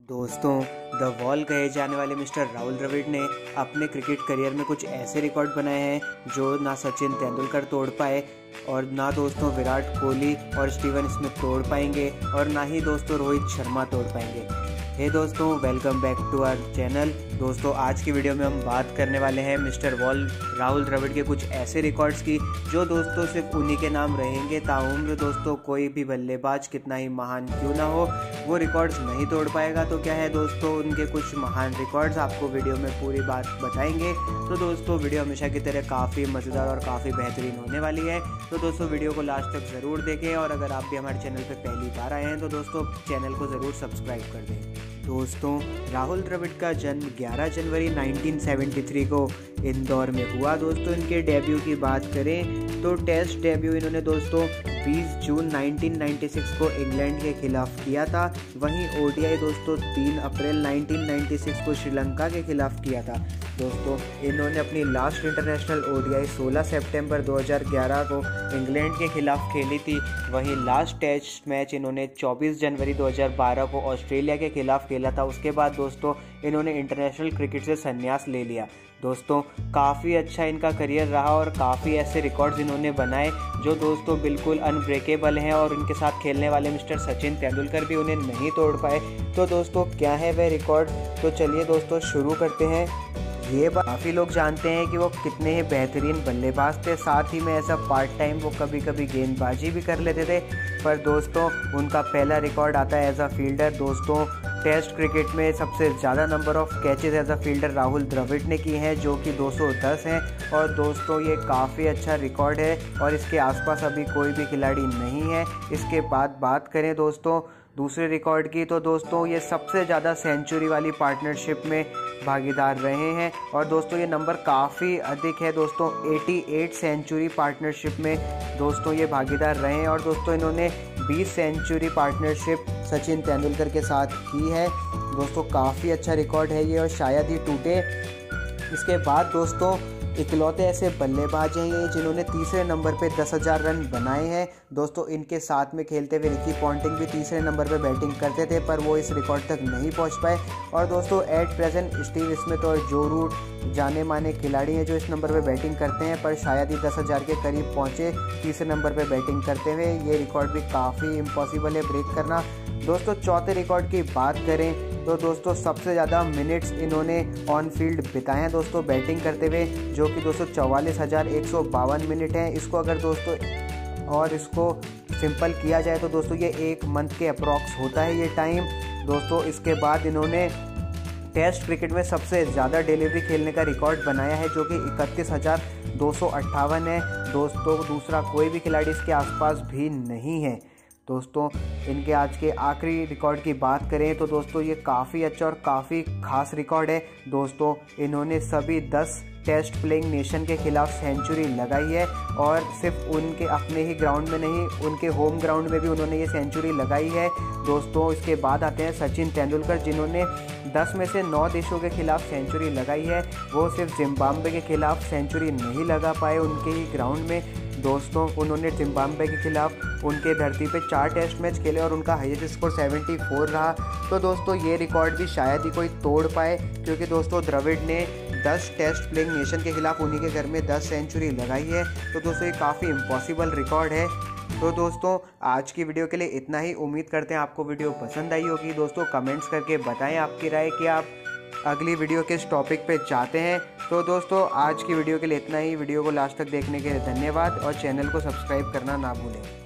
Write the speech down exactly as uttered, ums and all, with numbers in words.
दोस्तों, the wall कहे जाने वाले मिस्टर राहुल द्रविड़ ने अपने क्रिकेट करियर में कुछ ऐसे रिकॉर्ड बनाए हैं जो ना सचिन तेंदुलकर तोड़ पाए और ना दोस्तों विराट कोहली और स्टीवन स्मिथ तोड़ पाएंगे और ना ही दोस्तों रोहित शर्मा तोड़ पाएंगे। हे hey दोस्तों, welcome back to our channel. दोस्तों, आज की वीडियो में हम बात करने वाले हैं मिस्टर वॉल राहुल द्रविड़ के कुछ ऐसे रिकॉर्ड्स की जो दोस्तों सिर्फ उन्हीं के नाम रहेंगे। ताउम्र दोस्तों कोई भी बल्लेबाज कितना ही महान क्यों ना हो, वो रिकॉर्ड्स नहीं तोड़ पाएगा। तो क्या है दोस्तों, उनके कुछ महान रिकॉर्ड्स आपको वीडियो में पूरी बात बताएंगे। तो दोस्तों वीडियो हमेशा की तरह काफ़ी मज़ेदार और काफ़ी बेहतरीन होने वाली है। तो दोस्तों वीडियो को लास्ट तक ज़रूर देखें और अगर आप भी हमारे चैनल पर पहली बार आए हैं तो दोस्तों चैनल को ज़रूर सब्सक्राइब कर दें। दोस्तों, राहुल द्रविड़ का जन्म ग्यारह जनवरी उन्नीस सौ तिहत्तर को इंदौर में हुआ। दोस्तों इनके डेब्यू की बात करें तो टेस्ट डेब्यू इन्होंने दोस्तों बीस जून उन्नीस सौ छियानवे को इंग्लैंड के खिलाफ किया था। वहीं ओडीआई दोस्तों तीन अप्रैल उन्नीस सौ छियानवे को श्रीलंका के खिलाफ किया था। दोस्तों इन्होंने अपनी लास्ट इंटरनेशनल ओडीआई सोलह सितंबर दो हज़ार ग्यारह को इंग्लैंड के खिलाफ खेली थी। वहीं लास्ट टेस्ट मैच इन्होंने चौबीस जनवरी दो हज़ार बारह को ऑस्ट्रेलिया के खिलाफ खेला था। उसके बाद दोस्तों इन्होंने इंटरनेशनल क्रिकेट से संन्यास ले लिया। दोस्तों काफ़ी अच्छा इनका करियर रहा और काफ़ी ऐसे रिकॉर्ड्स इन्होंने बनाए जो दोस्तों बिल्कुल अनब्रेकेबल हैं और इनके साथ खेलने वाले मिस्टर सचिन तेंदुलकर भी उन्हें नहीं तोड़ पाए। तो दोस्तों क्या है वह रिकॉर्ड, तो चलिए दोस्तों शुरू करते हैं। ये काफ़ी लोग जानते हैं कि वो कितने ही बेहतरीन बल्लेबाज थे, साथ ही में ऐसा पार्ट टाइम वो कभी कभी गेंदबाजी भी कर लेते थे। पर दोस्तों उनका पहला रिकॉर्ड आता है एज अ फील्डर। दोस्तों टेस्ट क्रिकेट में सबसे ज़्यादा number of catches as a fielder Rahul Dravid ने की हैं जो कि दो सौ दस हैं। और दोस्तों ये काफ़ी अच्छा रिकॉर्ड है और इसके आसपास अभी कोई भी खिलाड़ी नहीं है। इसके बाद बात करें दोस्तों दूसरे रिकॉर्ड की, तो दोस्तों ये सबसे ज़्यादा सेंचुरी वाली पार्टनरशिप में भागीदार रहे हैं और दोस्तों ये नंबर काफ़ी अधिक है। दोस्तों अट्ठासी सेंचुरी पार्टनरशिप में दोस्तों ये भागीदार रहे हैं और दोस्तों इन्होंने बीस सेंचुरी पार्टनरशिप सचिन तेंदुलकर के साथ की है। दोस्तों काफ़ी अच्छा रिकॉर्ड है ये और शायद ही टूटे। इसके बाद दोस्तों इकलौते ऐसे बल्लेबाज हैं ये जिन्होंने तीसरे नंबर पे दस हज़ार रन बनाए हैं। दोस्तों इनके साथ में खेलते हुए रिकी पॉन्टिंग भी तीसरे नंबर पे बैटिंग करते थे पर वो इस रिकॉर्ड तक नहीं पहुंच पाए। और दोस्तों एट प्रेजेंट स्टीव स्मिथ और जो रूट जाने माने खिलाड़ी हैं जो इस नंबर पे बैटिंग करते हैं पर शायद ही दस हज़ार के करीब पहुँचे तीसरे नंबर पर बैटिंग करते हुए। ये रिकॉर्ड भी काफ़ी इम्पॉसिबल है ब्रेक करना। दोस्तों चौथे रिकॉर्ड की बात करें तो दोस्तों सबसे ज़्यादा मिनट्स इन्होंने ऑन फील्ड बिताए हैं दोस्तों बैटिंग करते हुए, जो कि दोस्तों चौवालीस हज़ार एक सौ बावन मिनट हैं। इसको अगर दोस्तों और इसको सिंपल किया जाए तो दोस्तों ये एक मंथ के अप्रॉक्स होता है ये टाइम। दोस्तों इसके बाद इन्होंने टेस्ट क्रिकेट में सबसे ज़्यादा डिलीवरी खेलने का रिकॉर्ड बनाया है जो कि इकतीस हज़ार दो सौ अट्ठावन है। दोस्तों दूसरा कोई भी खिलाड़ी इसके आसपास भी नहीं है। दोस्तों इनके आज के आखिरी रिकॉर्ड की बात करें तो दोस्तों ये काफ़ी अच्छा और काफ़ी खास रिकॉर्ड है। दोस्तों इन्होंने सभी दस टेस्ट प्लेइंग नेशन के खिलाफ सेंचुरी लगाई है और सिर्फ उनके अपने ही ग्राउंड में नहीं, उनके होम ग्राउंड में भी उन्होंने ये सेंचुरी लगाई है। दोस्तों इसके बाद आते हैं सचिन तेंदुलकर जिन्होंने दस में से नौ देशों के खिलाफ सेंचुरी लगाई है। वो सिर्फ जिम्बाब्वे के खिलाफ सेंचुरी नहीं लगा पाए उनके ही ग्राउंड में। दोस्तों उन्होंने जिम्बाब्वे के खिलाफ उनके धरती पे चार टेस्ट मैच खेले और उनका हाईएस्ट स्कोर चौहत्तर रहा। तो दोस्तों ये रिकॉर्ड भी शायद ही कोई तोड़ पाए क्योंकि दोस्तों द्रविड़ ने दस टेस्ट प्लेइंग नेशन के खिलाफ उन्हीं के घर में दस सेंचुरी लगाई है। तो दोस्तों ये काफ़ी इम्पॉसिबल रिकॉर्ड है। तो दोस्तों आज की वीडियो के लिए इतना ही। उम्मीद करते हैं आपको वीडियो पसंद आई होगी। दोस्तों कमेंट्स करके बताएं आपकी राय कि आप अगली वीडियो किस टॉपिक पे चाहते हैं। तो दोस्तों आज की वीडियो के लिए इतना ही। वीडियो को लास्ट तक देखने के लिए धन्यवाद और चैनल को सब्सक्राइब करना ना भूलें।